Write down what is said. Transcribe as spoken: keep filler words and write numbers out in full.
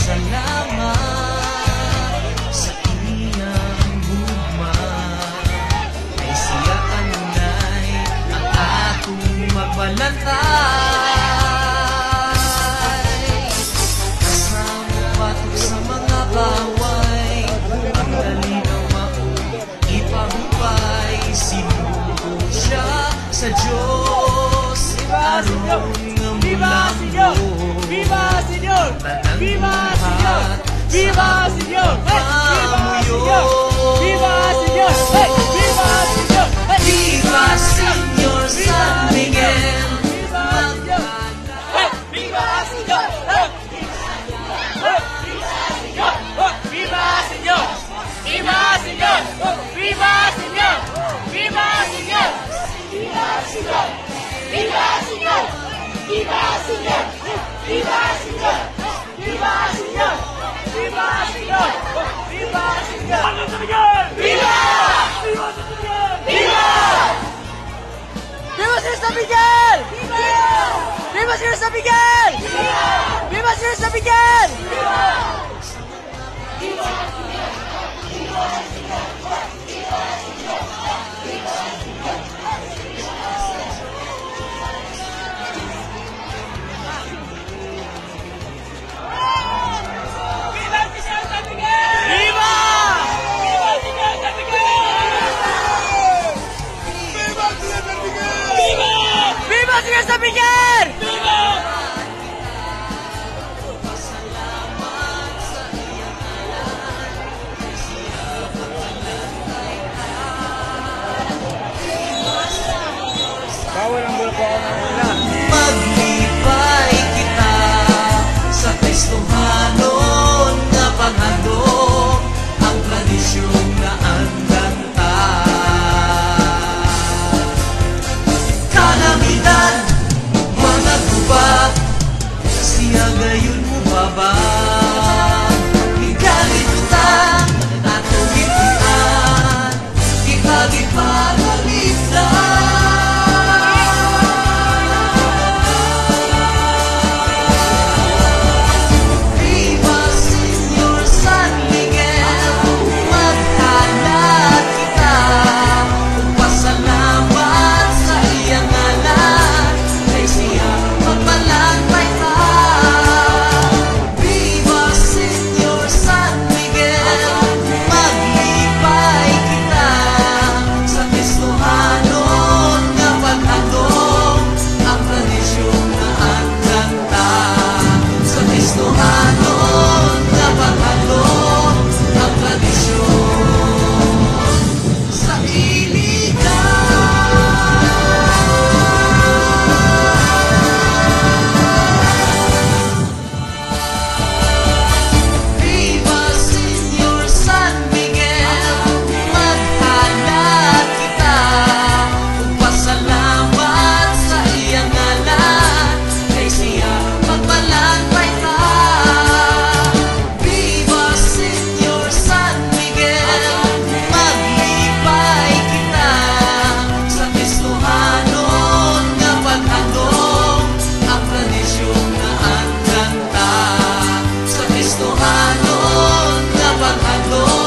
Salamat sa iyang hugma, kay siya kanunay ang atong magbalantay. Kasama patok sa mga baway, ang dalinaw mao'y ipahubay. Sinugo siya sa Diyos, aron nga mulambo. Viva Señor! Viva Señor! Viva Señor! Viva Señor! Viva Señor! Viva Señor San Miguel! Viva Señor! Viva Señor! Viva Señor! Viva Señor! Viva Señor! Viva Señor! Viva Señor! Viva Señor! Viva Señor! Viva Señor! Viva Señor! Viva Señor! Viva! Viva! Viva Señor San Miguel! Viva Señor San Miguel! Viva Señor San Miguel! Viva Señor San Miguel! Viva! Bawal ang bulpo ako ng ulan. Maglipay kita sa Kristohanon nga panghandog, ang tradisyon na andanta. Kalamidad, mga gubat, siya gayon mo baba. Ikalimutan, atong itian, ikagipagalitan. Kristohanon nga panghandog.